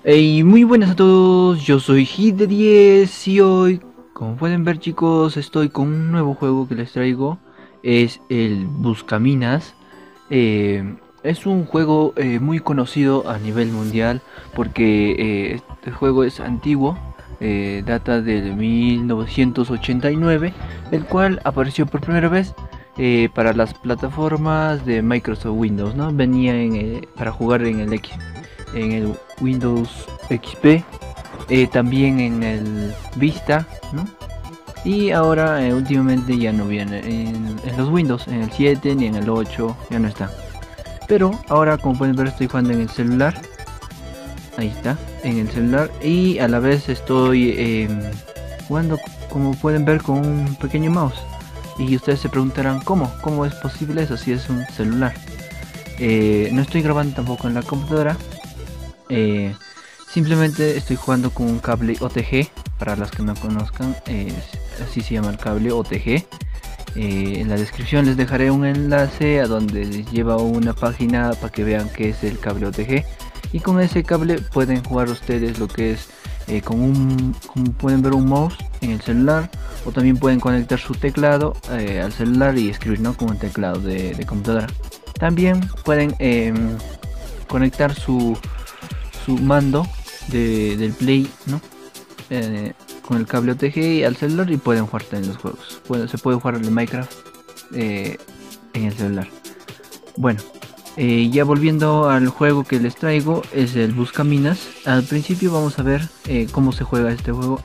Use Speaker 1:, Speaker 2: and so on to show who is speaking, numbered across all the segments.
Speaker 1: Hey, muy buenas a todos, yo soy Hit de 10 y hoy, como pueden ver chicos, estoy con un nuevo juego que les traigo. Es el Buscaminas. Es un juego muy conocido a nivel mundial porque este juego es antiguo, data del 1989, el cual apareció por primera vez para las plataformas de Microsoft Windows, ¿no? Venía para jugar en el Windows XP, también en el Vista, ¿no? Y ahora últimamente ya no viene en los Windows, en el 7 ni en el 8, ya no está. Pero ahora como pueden ver estoy jugando en el celular, ahí está, en el celular y a la vez estoy jugando como pueden ver con un pequeño mouse. Y ustedes se preguntarán cómo es posible eso si es un celular. No estoy grabando tampoco en la computadora. Eh, Simplemente estoy jugando con un cable OTG. Para los que no conozcan, así se llama el cable OTG. En la descripción les dejaré un enlace a donde les lleva una página para que vean qué es el cable OTG. Y con ese cable pueden jugar ustedes lo que es como pueden ver, un mouse en el celular. O también pueden conectar su teclado al celular y escribir, ¿no? Con un teclado de computadora. También pueden conectar su mando del Play, ¿no? Con el cable OTG al celular y pueden jugar en los juegos. Se puede jugar el Minecraft eh, en el celular. Bueno, ya volviendo al juego que les traigo, es el Buscaminas. Al principio vamos a ver cómo se juega este juego.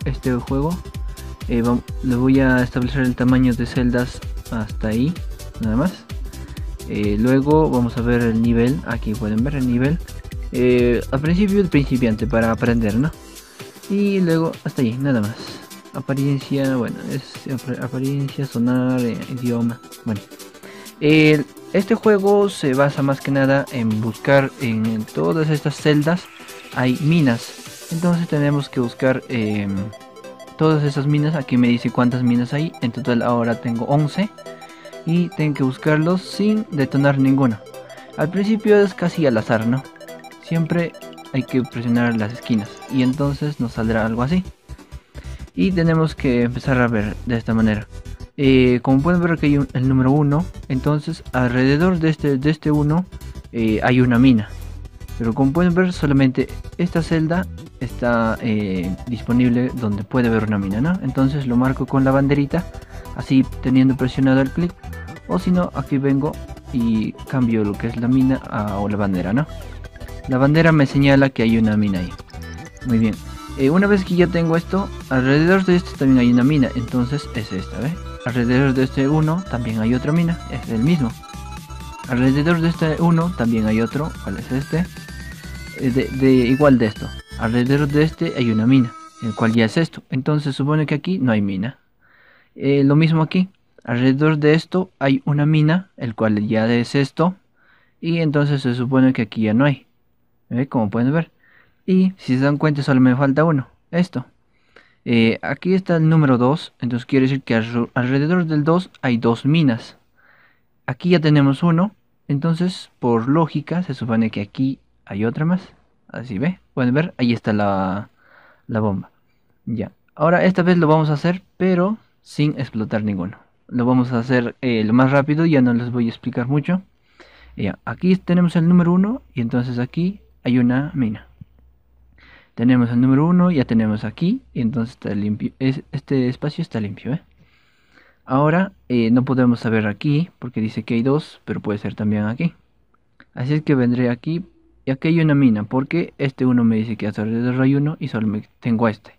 Speaker 1: Le voy a establecer el tamaño de celdas hasta ahí, nada más. Luego vamos a ver el nivel. Aquí pueden ver el nivel. Al principio el principiante para aprender, ¿no? Y luego hasta ahí, nada más. Apariencia, bueno, es apariencia, sonar, idioma. Bueno, este juego se basa más que nada en buscar en todas estas celdas hay minas. Entonces tenemos que buscar todas esas minas. Aquí me dice cuántas minas hay. En total ahora tengo 11 y tengo que buscarlos sin detonar ninguna. Al principio es casi al azar, ¿no? Siempre hay que presionar las esquinas y entonces nos saldrá algo así. Y tenemos que empezar a ver de esta manera. Como pueden ver aquí hay el número 1, entonces alrededor de este 1 hay una mina. Pero como pueden ver solamente esta celda está disponible donde puede haber una mina, ¿no? Entonces lo marco con la banderita, así teniendo presionado el clic. O si no, aquí vengo y cambio lo que es la mina o la bandera, ¿no? La bandera me señala que hay una mina ahí. Muy bien. Una vez que ya tengo esto, alrededor de este también hay una mina. Entonces es esta, ¿ve? Alrededor de este uno también hay otra mina. Es el mismo. Alrededor de este uno también hay otro. ¿Cuál es este? Igual de esto. Alrededor de este hay una mina. El cual ya es esto. Entonces supone que aquí no hay mina. Lo mismo aquí. Alrededor de esto hay una mina. El cual ya es esto. Y entonces se supone que aquí ya no hay. Como pueden ver. Y si se dan cuenta solo me falta uno. Esto. Aquí está el número 2. Entonces quiere decir que alrededor del 2 hay dos minas. Aquí ya tenemos uno. Entonces por lógica se supone que aquí hay otra más. Así ve. Pueden ver. Ahí está la bomba. Ya. Ahora esta vez lo vamos a hacer pero sin explotar ninguno. Lo vamos a hacer lo más rápido. Ya no les voy a explicar mucho. Ya. Aquí tenemos el número uno. Y entonces aquí hay una mina. Tenemos el número uno, ya tenemos aquí, y entonces está limpio. Este espacio está limpio, ¿eh? Ahora no podemos saber aquí, porque dice que hay dos, pero puede ser también aquí. Así es que vendré aquí, y aquí hay una mina, porque este uno me dice que hasta alrededor hay uno, y solo tengo este.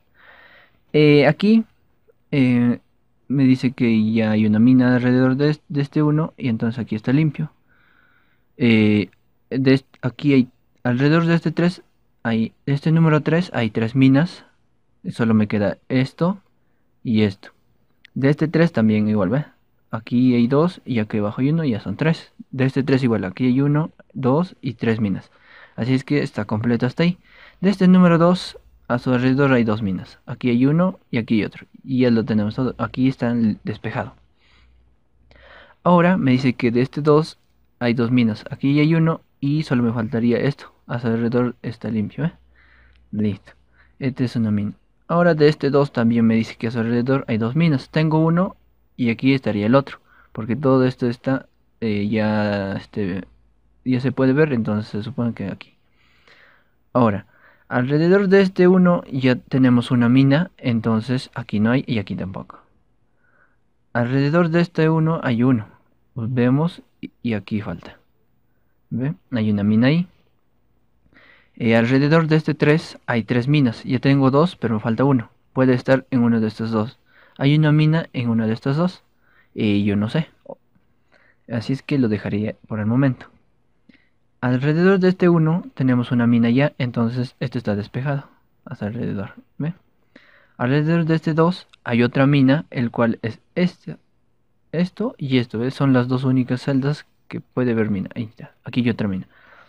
Speaker 1: Aquí eh, me dice que ya hay una mina alrededor de este uno, y entonces aquí está limpio. Eh, Aquí hay, alrededor de este 3 hay, este número 3 hay tres minas. Solo me queda esto y esto. De este 3 también igual, ¿ve? Aquí hay dos y aquí abajo hay uno, ya son tres. De este 3 igual, aquí hay uno, dos y tres minas. Así es que está completo hasta ahí. De este número 2 a su alrededor hay dos minas. Aquí hay uno y aquí hay otro. Y ya lo tenemos todo. Aquí está despejado. Ahora me dice que de este 2 hay dos minas. Aquí hay uno y solo me faltaría esto. A su alrededor está limpio, ¿eh? Listo. Esta es una mina. Ahora de este 2 también me dice que a su alrededor hay dos minas. Tengo uno y aquí estaría el otro. Porque todo esto está ya se puede ver, entonces se supone que aquí. Ahora, alrededor de este uno ya tenemos una mina, entonces aquí no hay y aquí tampoco. Alrededor de este uno hay uno. Pues vemos y aquí falta. ¿Ve? Hay una mina ahí. Alrededor de este 3 hay 3 minas. Ya tengo 2, pero me falta uno. Puede estar en uno de estos dos. Hay una mina en una de estas dos. Y yo no sé. Así es que lo dejaría por el momento. Alrededor de este uno tenemos una mina ya. Entonces este está despejado. Hasta alrededor. ¿Ve? Alrededor de este 2 hay otra mina. El cual es esto y esto. ¿Ve? Son las dos únicas celdas que puede ver mina. Ahí está. Aquí hay otra mina.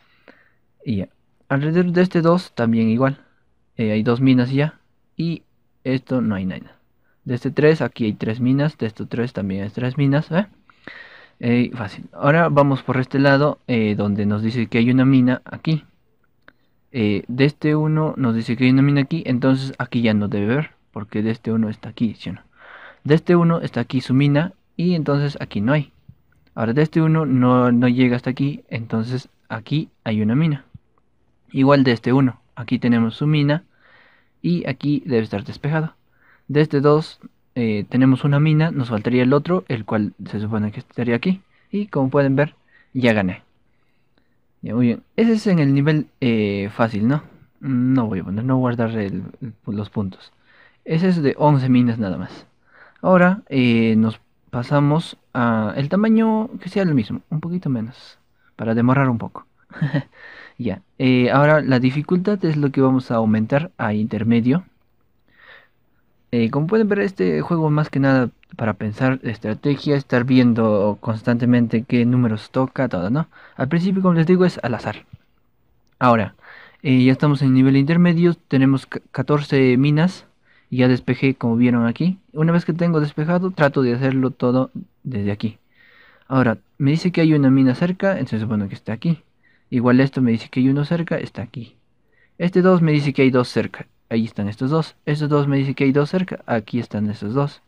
Speaker 1: Y ya. Alrededor de este 2 también igual. Hay dos minas ya. Y esto no hay nada. De este 3 aquí hay 3 minas. De estos 3 también hay 3 minas. Fácil. Ahora vamos por este lado donde nos dice que hay una mina aquí. De este 1 nos dice que hay una mina aquí. Entonces aquí ya no debe ver. Porque de este 1 está aquí, ¿sí o no? De este 1 está aquí su mina. Y entonces aquí no hay. Ahora de este 1 no llega hasta aquí. Entonces aquí hay una mina. Igual de este 1. Aquí tenemos su mina. Y aquí debe estar despejado. De este 2 tenemos una mina, nos faltaría el otro, el cual se supone que estaría aquí. Y como pueden ver, ya gané. Ya, muy bien. Ese es en el nivel fácil, ¿no? No voy a poner, no guardar los puntos. Ese es de 11 minas nada más. Ahora nos pasamos a el tamaño que sea el mismo, un poquito menos, para demorar un poco. Ya, ahora la dificultad es lo que vamos a aumentar a intermedio. Como pueden ver, este juego más que nada para pensar estrategia, estar viendo constantemente qué números toca, todo, ¿no? Al principio, como les digo, es al azar. Ahora, ya estamos en nivel intermedio, tenemos 14 minas, y ya despejé como vieron aquí. Una vez que tengo despejado, trato de hacerlo todo desde aquí. Ahora, me dice que hay una mina cerca, entonces bueno que está aquí. Igual esto me dice que hay uno cerca, está aquí. Este 2 me dice que hay dos cerca. Ahí están estos dos. Estos dos me dice que hay dos cerca. Aquí están estos dos.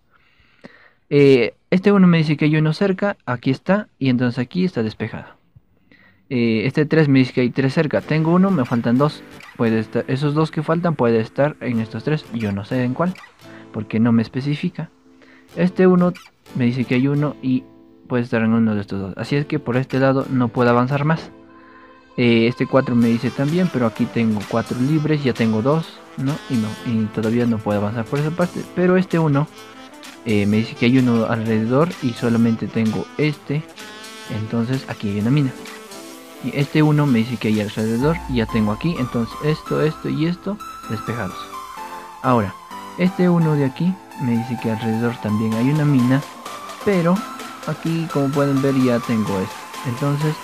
Speaker 1: Este uno me dice que hay uno cerca. Aquí está. Y entonces aquí está despejado. Este 3 me dice que hay tres cerca. Tengo uno, me faltan dos. Puede estar, esos dos que faltan puede estar en estos tres. Yo no sé en cuál. Porque no me especifica. Este uno me dice que hay uno y puede estar en uno de estos dos. Así es que por este lado no puedo avanzar más. Este 4 me dice también, pero aquí tengo 4 libres, ya tengo 2, ¿no? Y todavía no puedo avanzar por esa parte. Pero este 1 me dice que hay uno alrededor y solamente tengo este. Entonces aquí hay una mina. Y este 1 me dice que hay alrededor y ya tengo aquí. Entonces esto y esto despejados. Ahora, este 1 de aquí me dice que alrededor también hay una mina. Pero aquí como pueden ver ya tengo esto. Entonces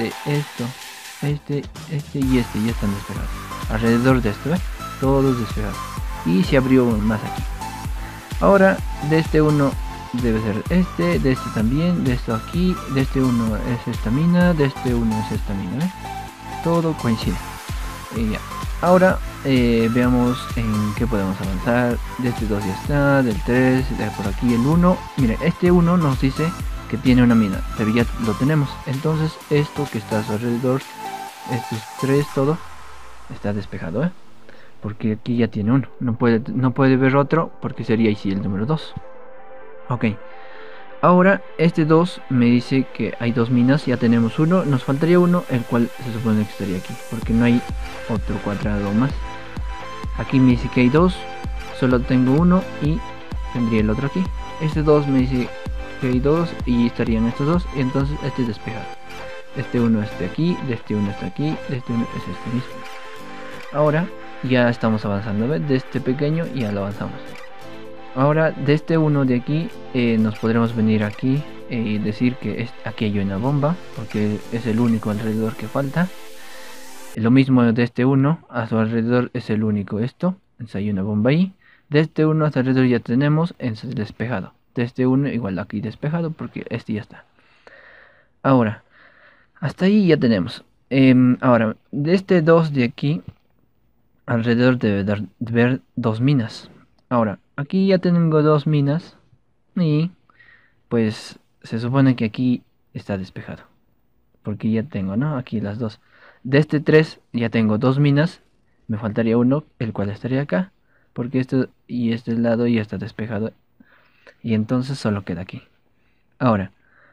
Speaker 1: este y este ya están despejados. Alrededor de esto, todos despejados. Y se abrió más aquí. Ahora, de este uno debe ser este, de este también, de esto aquí, de este uno es esta mina, de este uno es esta mina, todo coincide. Y ya. Ahora veamos en qué podemos avanzar. De este 2 ya está, del 3, de por aquí el 1. Miren, este 1 nos dice que tiene una mina, pero ya lo tenemos. Entonces esto que está a su alrededor, estos 3, todo está despejado, porque aquí ya tiene uno. No puede ver otro porque sería ahí sí el número 2. Ok. Ahora este 2 me dice que hay dos minas, ya tenemos uno, nos faltaría uno, el cual se supone que estaría aquí, porque no hay otro cuadrado más. Aquí me dice que hay dos, solo tengo uno y tendría el otro aquí. Este 2 me dice que hay dos y estarían estos dos, y entonces este es despejado. Este uno está aquí, de este uno está aquí, de este uno es este mismo. Ahora ya estamos avanzando, ¿ves? De este pequeño ya lo avanzamos. Ahora de este uno de aquí nos podremos venir aquí y decir que aquí hay una bomba, porque es el único alrededor que falta. Lo mismo de este uno, a su alrededor es el único esto, entonces hay una bomba ahí. De este uno hasta alrededor ya tenemos el despejado. De este uno igual aquí despejado porque este ya está. Ahora, hasta ahí ya tenemos. Ahora, de este 2 de aquí alrededor de ver dos minas. Ahora, aquí ya tengo dos minas y pues se supone que aquí está despejado. Porque ya tengo, ¿no? Aquí las dos. De este 3 ya tengo dos minas. Me faltaría uno, el cual estaría acá. Porque este y este lado ya está despejado. Y entonces solo queda aquí. Ahora,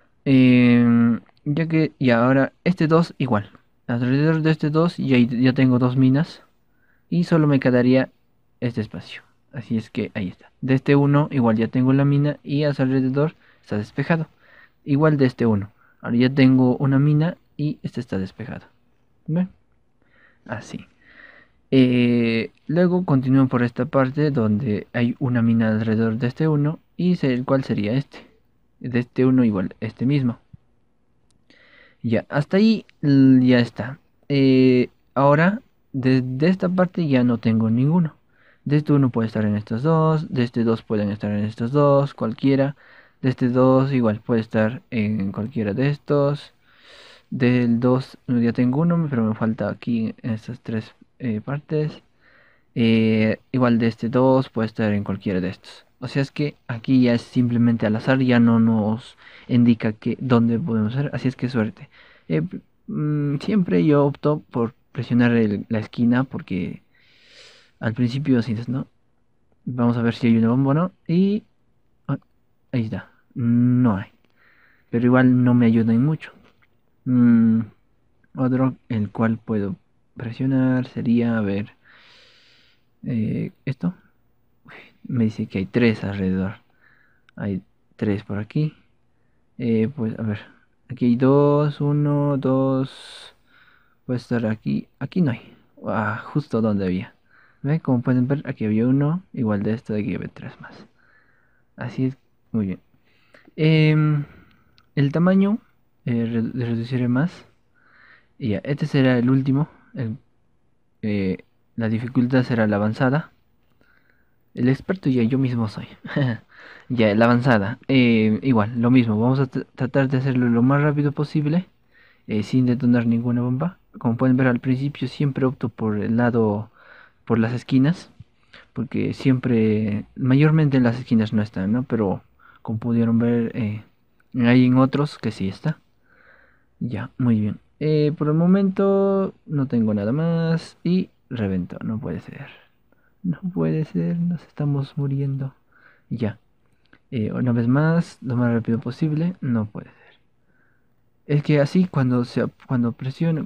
Speaker 1: ya que, y ahora este 2 igual. Alrededor de este 2 ya tengo dos minas. Y solo me quedaría este espacio. Así es que ahí está. De este uno igual ya tengo la mina y a su alrededor está despejado. Igual de este uno. Ahora ya tengo una mina y este está despejado. ¿Ve? Así. Luego continúo por esta parte donde hay una mina alrededor de este uno y el cual sería este. De este uno igual este mismo. Ya, hasta ahí ya está. Ahora, de esta parte ya no tengo ninguno. De este uno puede estar en estos dos, de este dos pueden estar en estos dos, cualquiera. De este dos igual puede estar en cualquiera de estos. Del 2 ya tengo uno, pero me falta aquí en estas tres partes. Igual de este 2 puede estar en cualquiera de estos. O sea es que aquí ya es simplemente al azar, ya no nos indica que dónde podemos hacer. Así es que suerte. Siempre yo opto por presionar la esquina porque al principio así es, ¿no? Vamos a ver si hay una bomba o no. Y ah, ahí está. No hay. Pero igual no me ayuda en mucho. Mm, Otro el cual puedo presionar sería, a ver, esto. Me dice que hay tres alrededor. Hay tres por aquí. Pues a ver, aquí hay dos, uno, dos. Puede estar aquí. Aquí no hay. Ah, justo donde había. ¿Ve? Como pueden ver, aquí había uno. Igual de esto, aquí había tres más. Así es. Muy bien. Em, el tamaño reduciré más. Y ya, este será el último. Eh, la dificultad será la avanzada. El experto ya yo mismo soy. Ya, la avanzada. Igual, lo mismo. Vamos a tratar de hacerlo lo más rápido posible. Sin detonar ninguna bomba. Como pueden ver al principio siempre opto por el lado, por las esquinas. Porque siempre, mayormente en las esquinas no están, ¿no? Pero como pudieron ver, hay en otros que sí está. Ya, muy bien. Por el momento no tengo nada más. Y reventó, no puede ser. No puede ser, nos estamos muriendo. Ya. Una vez más, lo más rápido posible. No puede ser. Es que así cuando presiona,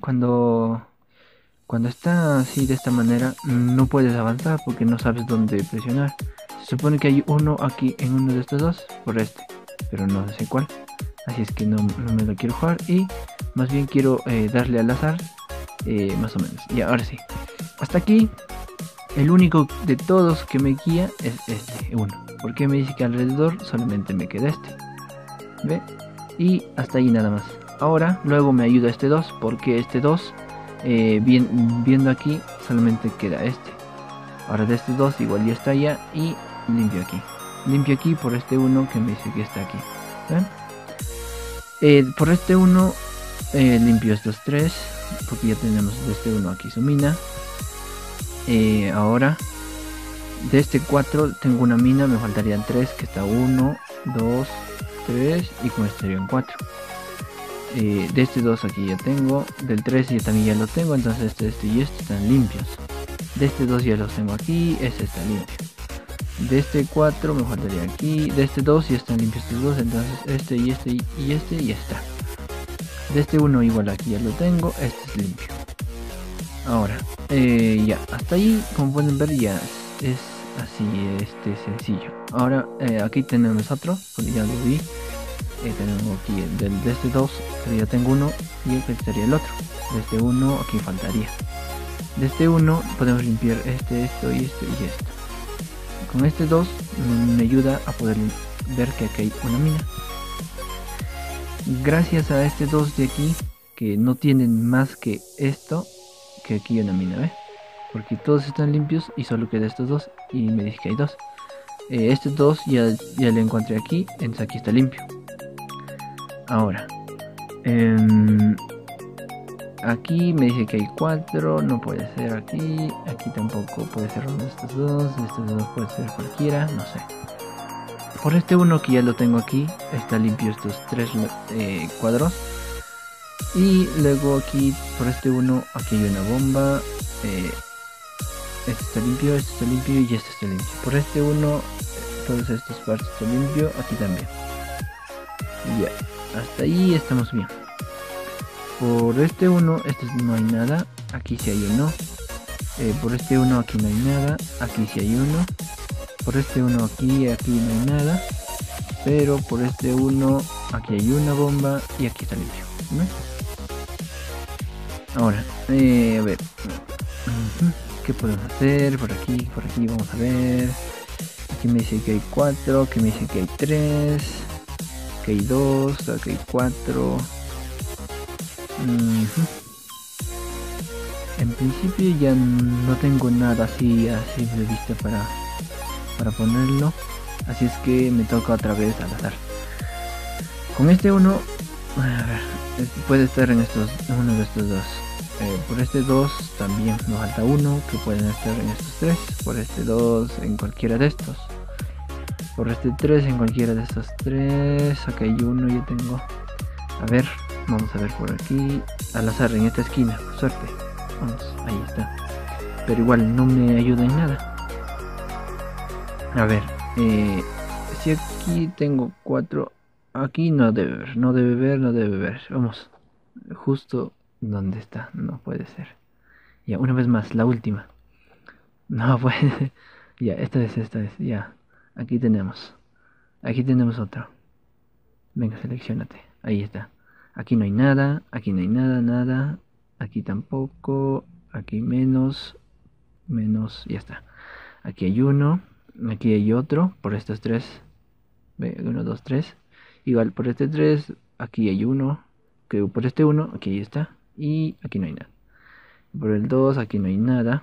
Speaker 1: cuando está así de esta manera, no puedes avanzar porque no sabes dónde presionar. Se supone que hay uno aquí en uno de estos dos, por este, pero no sé cuál. Así es que no me lo quiero jugar y más bien quiero darle al azar, más o menos. Y ahora sí. Hasta aquí. El único de todos que me guía es este, uno. Porque me dice que alrededor solamente me queda este. ¿Ve? Y hasta ahí nada más. Ahora, luego me ayuda este 2. Porque este 2, viendo aquí, solamente queda este. Ahora de este 2 igual ya está allá. Y limpio aquí. Limpio aquí por este 1 que me dice que está aquí. ¿Ven? Por este 1 limpio estos 3. Porque ya tenemos de este 1 aquí su mina. Ahora de este 4 tengo una mina, me faltarían 3, que está 1, 2, 3 y con este serían 4. De este 2 aquí ya tengo, del 3 ya también ya lo tengo, entonces este y este están limpios. De este 2 ya los tengo aquí, este está limpio. De este 4 me faltaría aquí, de este 2 ya están limpios estos dos, entonces este y este ya está. De este 1 igual aquí ya lo tengo, este es limpio. Ahora, ya, hasta ahí, como pueden ver, ya es así, sencillo. Ahora, aquí tenemos otro, porque ya lo vi. Tenemos aquí de este 2, pero ya tengo uno, y aquí estaría el otro. De este 1, aquí faltaría. De este 1 podemos limpiar esto y esto y esto. Con este 2 me ayuda a poder ver que aquí hay una mina. Gracias a este 2 de aquí, que no tienen más que esto, que aquí hay una mina, ¿ve? Porque todos están limpios y solo queda estos dos y me dice que hay dos. Este 2 ya lo encontré aquí, entonces aquí está limpio. Ahora, Aquí me dice que hay 4, no puede ser aquí. Aquí tampoco puede ser uno de estos dos. De estos dos puede ser cualquiera, no sé. Por este uno que ya lo tengo aquí, está limpio estos 3 cuadros. Y luego aquí, por este uno, aquí hay una bomba. Este está limpio y este está limpio. Por este uno, todos estos partes están limpio, aquí también. Ya, hasta ahí estamos bien. Por este uno, este no hay nada. Aquí sí hay uno. Por este uno aquí no hay nada. Aquí sí hay uno. Por este uno aquí no hay nada. Pero por este uno aquí hay una bomba y aquí está limpio. ¿Ves? Ahora, a ver. ¿Qué podemos hacer? Por aquí vamos a ver. Aquí me dice que hay 4. Aquí me dice que hay 3. Que hay 2. Aquí hay 4. En principio ya no tengo nada así a simple vista para ponerlo, así es que me toca otra vez al azar. Con este uno, a ver, puede estar en uno de estos dos. Por este 2 también nos falta uno, que pueden estar en estos 3. Por este 2 en cualquiera de estos. Por este 3 en cualquiera de estos 3. Acá hay uno, yo tengo. A ver, vamos a ver por aquí. Al azar en esta esquina, suerte. Vamos, ahí está. Pero igual no me ayuda en nada. A ver, si aquí tengo 4, aquí no debe ver. Vamos, justo donde está, no puede ser. Ya, una vez más, la última. No puede. Ya, esta vez, ya. Aquí tenemos otro. Venga, seleccionate. Ahí está. Aquí no hay nada, nada. Aquí tampoco, aquí menos, ya está. Aquí hay uno, aquí hay otro, por estos 3. 1, 2, 3. Igual por este 3, aquí hay uno, que por este 1, aquí está. Y aquí no hay nada. Por el 2, aquí no hay nada.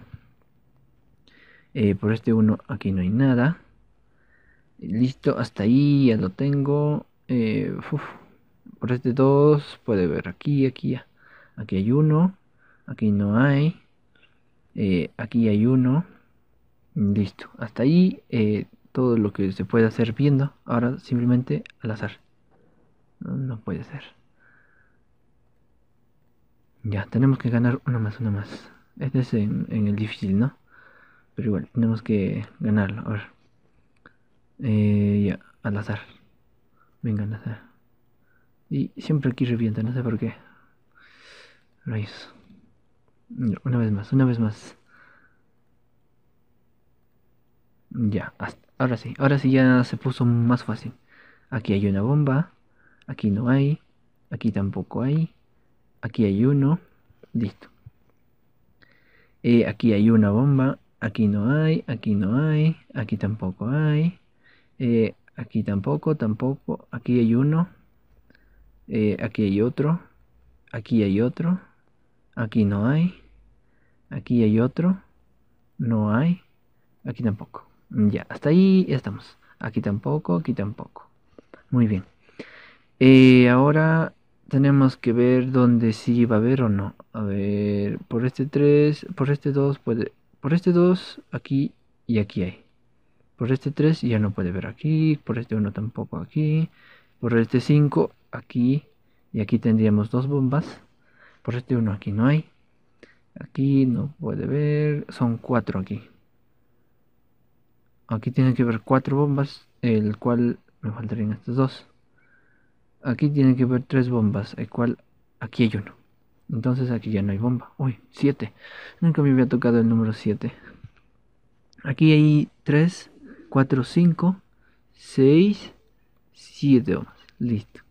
Speaker 1: Por este 1, aquí no hay nada. Listo, hasta ahí ya lo tengo. Por este 2, puede ver aquí, ya. Aquí hay uno, aquí no hay. Aquí hay uno. Listo, hasta ahí todo lo que se puede hacer viendo. Ahora simplemente al azar. No puede ser. Ya, tenemos que ganar una más. Este es en el difícil, ¿no? Pero igual, tenemos que ganarlo. A ver. Ya, al azar. Venga, al azar. Y siempre aquí revienta, no sé por qué. Rayos. Ya, una vez más. Ya, ahora sí ya se puso más fácil. Aquí hay una bomba. Aquí no hay. Aquí tampoco hay. Aquí hay uno. Listo. Aquí hay una bomba. Aquí no hay. Aquí no hay. Aquí tampoco hay. Aquí tampoco. Aquí hay uno. Aquí hay otro. Aquí hay otro. Aquí no hay. Aquí hay otro. No hay. Aquí tampoco. Ya, hasta ahí ya estamos. Aquí tampoco, aquí tampoco. Muy bien. Ahora tenemos que ver dónde sí va a haber o no. A ver, por este 3, por este 2 puede. Por este 2 aquí y aquí hay. Por este 3 ya no puede ver aquí. Por este 1 tampoco aquí. Por este 5 aquí. Y aquí tendríamos 2 bombas. Por este 1 aquí no hay. Aquí no puede ver. Son 4 aquí. Aquí tiene que ver 4 bombas. El cual me faltarían estos 2. Aquí tiene que ver 3 bombas, el cual aquí hay uno. Entonces aquí ya no hay bomba. Uy, 7. Nunca me había tocado el número 7. Aquí hay 3, 4, 5, 6, 7 bombas. Listo.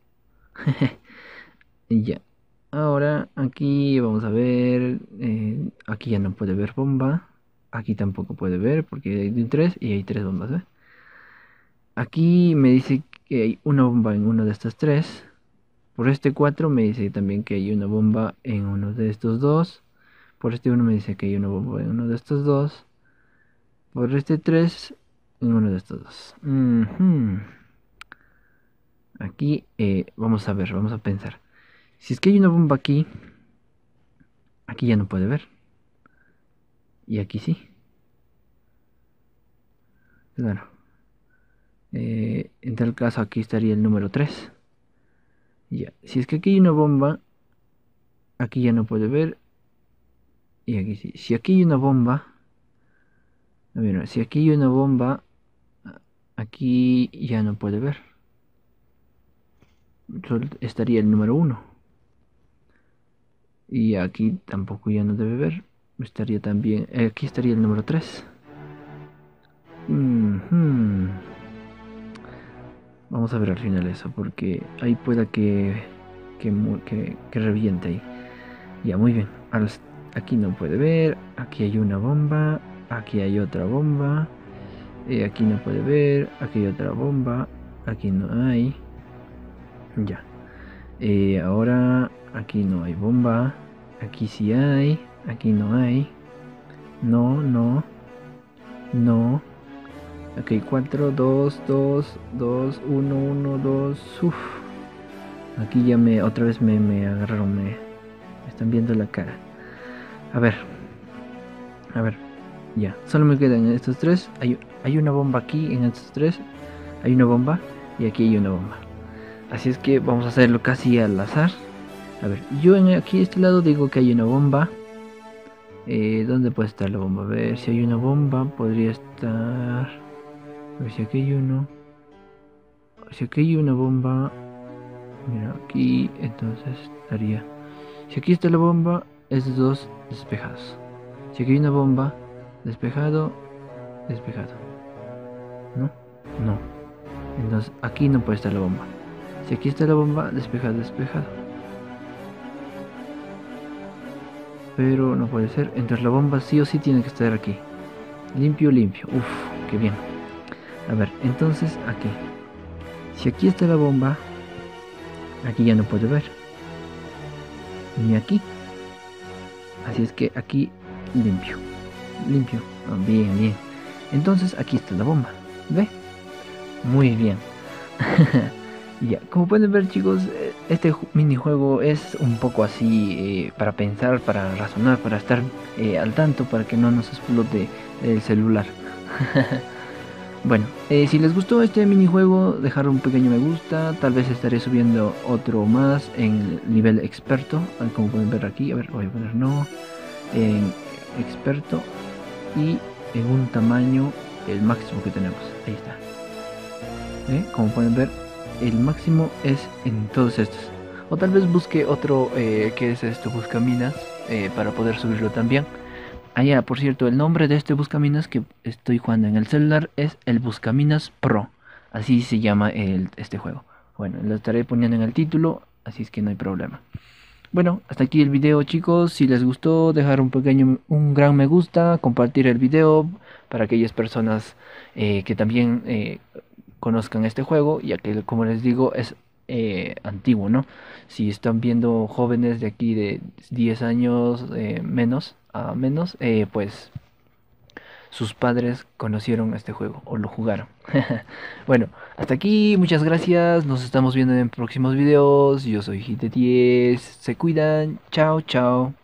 Speaker 1: Ya. Ahora aquí vamos a ver. Aquí ya no puede ver bomba. Aquí tampoco puede ver porque hay 3 y hay 3 bombas. ¿Eh? Aquí me dice que hay una bomba en uno de estas 3. Por este 4 me dice también que hay una bomba en uno de estos dos. Por este 1 me dice que hay una bomba en uno de estos dos. Por este 3 en uno de estos dos. Aquí vamos a ver, vamos a pensar. Si es que hay una bomba aquí, Aquí ya no puede ver. Y aquí sí. Claro. En tal caso aquí estaría el número 3. Ya. Si es que aquí hay una bomba, aquí ya no puede ver. Y aquí sí. Si aquí hay una bomba. A ver, si aquí hay una bomba, aquí ya no puede ver. Solo estaría el número 1. Y aquí tampoco ya no debe ver. Estaría también. Aquí estaría el número 3. Vamos a ver al final eso, porque ahí pueda que reviente ahí. Ya, muy bien. Aquí no puede ver. Aquí hay una bomba. Aquí hay otra bomba. Aquí no puede ver. Aquí hay otra bomba. Aquí no hay. Ya. Ahora aquí no hay bomba. Aquí sí hay. Aquí no hay. No, no. No. Ok, 4, 2, 2, 2, 1, 1, 2. Uf. Aquí ya otra vez me agarraron, me están viendo la cara. A ver, a ver, ya. Solo me quedan estos tres. Hay una bomba aquí en estos tres. Hay una bomba y aquí hay una bomba. Así es que vamos a hacerlo casi al azar. A ver, yo aquí este lado digo que hay una bomba. ¿Dónde puede estar la bomba? A ver, si hay una bomba, podría estar. A ver si aquí hay uno. Si aquí hay una bomba. Mira, aquí entonces estaría. Si aquí está la bomba, es de 2 despejados. Si aquí hay una bomba, despejado, despejado. ¿No? No. Entonces aquí no puede estar la bomba. Si aquí está la bomba, despejado, despejado. Pero no puede ser. Entonces la bomba sí o sí tiene que estar aquí. Limpio, limpio. Uf, qué bien. A ver, entonces aquí. Si aquí está la bomba, aquí ya no puede ver. Ni aquí. Así es que aquí limpio. Limpio. Oh, bien, bien. Entonces aquí está la bomba. ¿Ve? Muy bien. Ya, como pueden ver chicos, este minijuego es un poco así para pensar, para razonar, para estar al tanto, para que no nos explote el celular. Bueno, si les gustó este minijuego, dejar un pequeño me gusta, tal vez estaré subiendo otro más en nivel experto, como pueden ver aquí, a ver, voy a poner no, en experto y en un tamaño el máximo que tenemos, ahí está. Como pueden ver, el máximo es en todos estos. O tal vez busque otro que es esto, Buscaminas, para poder subirlo también. Ah, por cierto, el nombre de este Buscaminas que estoy jugando en el celular es el Buscaminas Pro. Así se llama este juego. Bueno, lo estaré poniendo en el título, así es que no hay problema. Bueno, hasta aquí el video chicos. Si les gustó, dejar un gran me gusta, compartir el video para aquellas personas que también conozcan este juego, ya que como les digo es antiguo, ¿no? Si están viendo jóvenes de aquí de 10 años menos a menos, pues sus padres conocieron este juego o lo jugaron. Bueno, hasta aquí, muchas gracias, nos estamos viendo en próximos videos. Yo soy Hit10, se cuidan, chao, chao.